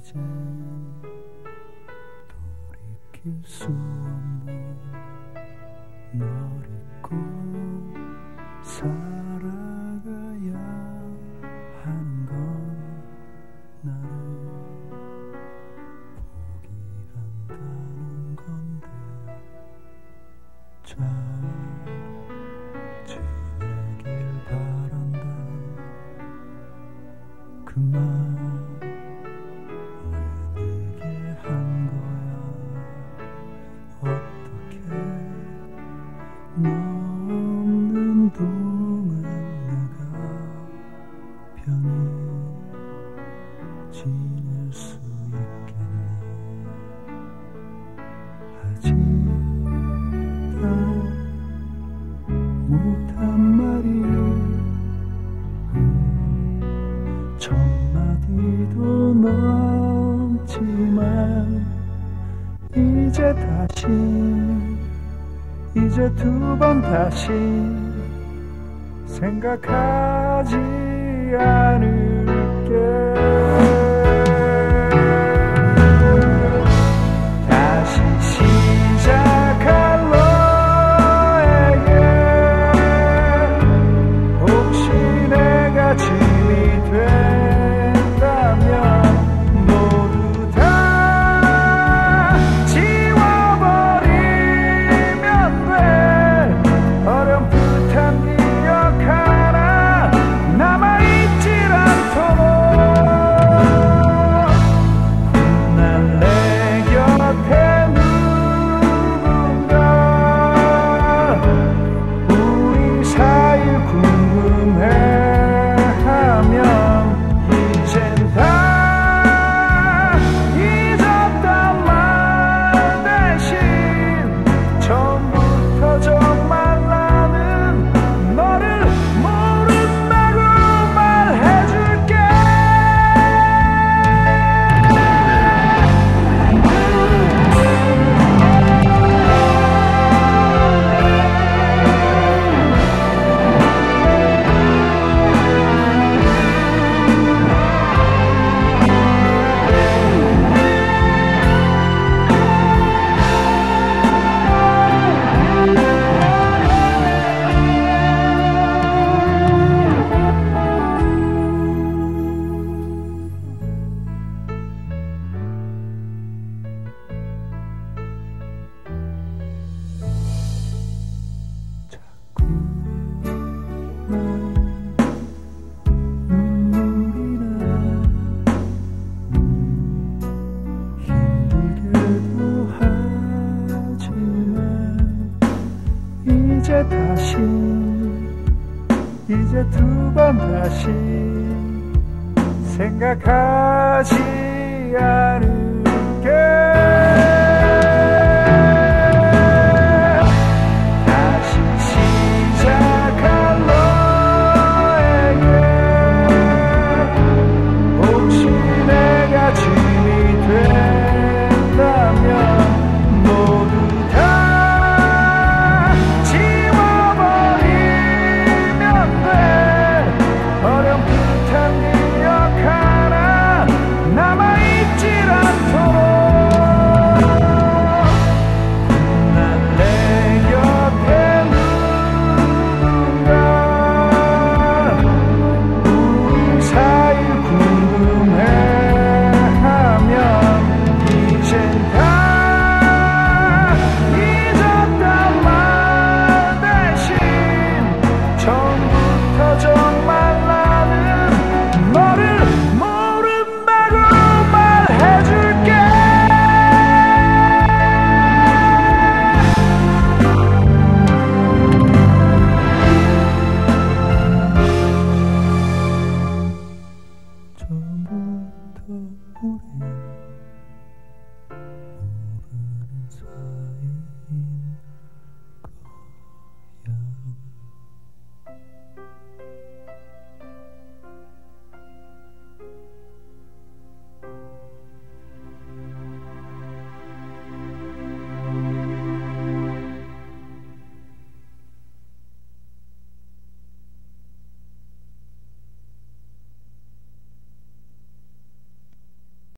돌이킬 수 없는 널 잊고 살아가야 하는 건 나를 포기한다는 건데 잘 지내길 바란다. 그 말 왜 내게 한 거야. 어떻게 너 없는 동안 내가 편히 지낼 수 있겠니. 아직 다 못한 말이 첫 마디도 넘지만 이제 다시 이제 두 번 다시 생각하지 않을게. 다시 시작할 너에게 혹시 내가 짐이 된다면 모두 다 지워버리면 돼. 어렴풋한 기억 하나 남아있질 않도록 난 내 곁에 누군가 우리 사이 궁금해하면 이젠 다 잊었단 말 대신 처음부터 정말 나는 너를 모른다고 말해줄게. 자꾸 난 눈물이 나. 힘들게도 하지만 이제 다시 이제 두 번 다시 생각하지 않을게.